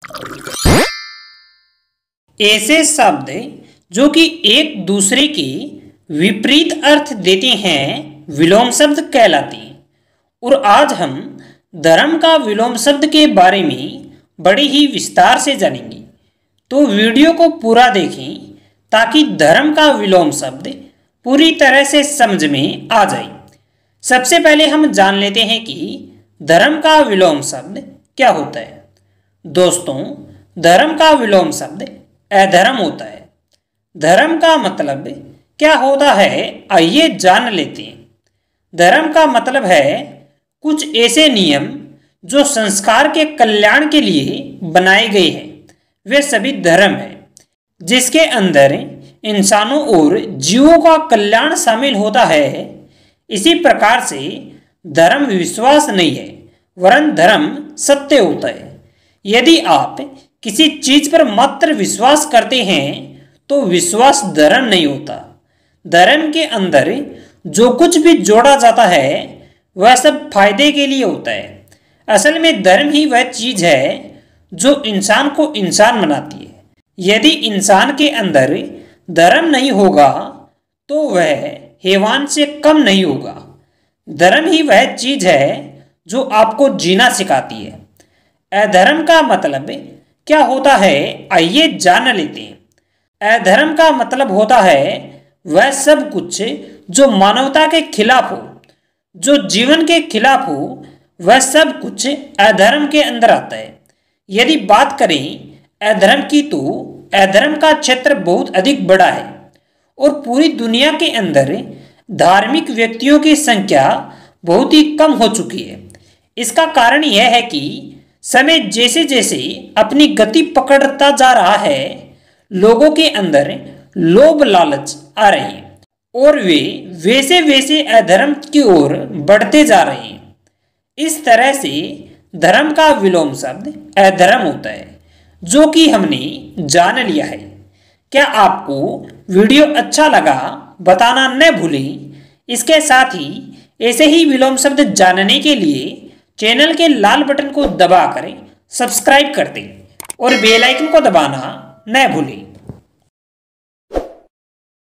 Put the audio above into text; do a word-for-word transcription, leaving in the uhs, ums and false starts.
ऐसे शब्द जो कि एक दूसरे के विपरीत अर्थ देते हैं विलोम शब्द कहलाते हैं। और आज हम धर्म का विलोम शब्द के बारे में बड़े ही विस्तार से जानेंगे, तो वीडियो को पूरा देखें ताकि धर्म का विलोम शब्द पूरी तरह से समझ में आ जाए। सबसे पहले हम जान लेते हैं कि धर्म का विलोम शब्द क्या होता है। दोस्तों, धर्म का विलोम शब्द अधर्म होता है। धर्म का मतलब क्या होता है, आइए जान लेते हैं। धर्म का मतलब है कुछ ऐसे नियम जो संस्कार के कल्याण के लिए बनाए गए हैं, वे सभी धर्म है, जिसके अंदर इंसानों और जीवों का कल्याण शामिल होता है। इसी प्रकार से धर्म विश्वास नहीं है, वरन धर्म सत्य होता है। यदि आप किसी चीज पर मात्र विश्वास करते हैं तो विश्वास धर्म नहीं होता। धर्म के अंदर जो कुछ भी जोड़ा जाता है वह सब फायदे के लिए होता है। असल में धर्म ही वह चीज है जो इंसान को इंसान बनाती है। यदि इंसान के अंदर धर्म नहीं होगा तो वह हैवान से कम नहीं होगा। धर्म ही वह चीज है जो आपको जीना सिखाती है। अधर्म का मतलब क्या होता है, आइए जान लेते हैं। अधर्म का मतलब होता है वह सब कुछ जो मानवता के खिलाफ हो, जो जीवन के खिलाफ हो, वह सब कुछ अधर्म के अंदर आता है। यदि बात करें अधर्म की तो अधर्म का क्षेत्र बहुत अधिक बड़ा है और पूरी दुनिया के अंदर धार्मिक व्यक्तियों की संख्या बहुत ही कम हो चुकी है। इसका कारण यह है कि समय जैसे जैसे अपनी गति पकड़ता जा रहा है, लोगों के अंदर लोभ लालच आ रहे हैं और वे वैसे वैसे अधर्म की ओर बढ़ते जा रहे हैं। इस तरह से धर्म का विलोम शब्द अधर्म होता है, जो कि हमने जान लिया है। क्या आपको वीडियो अच्छा लगा, बताना न भूलें। इसके साथ ही ऐसे ही विलोम शब्द जानने के लिए चैनल के लाल बटन को दबाकर सब्सक्राइब कर दें और बेल आइकन को दबाना न भूलें।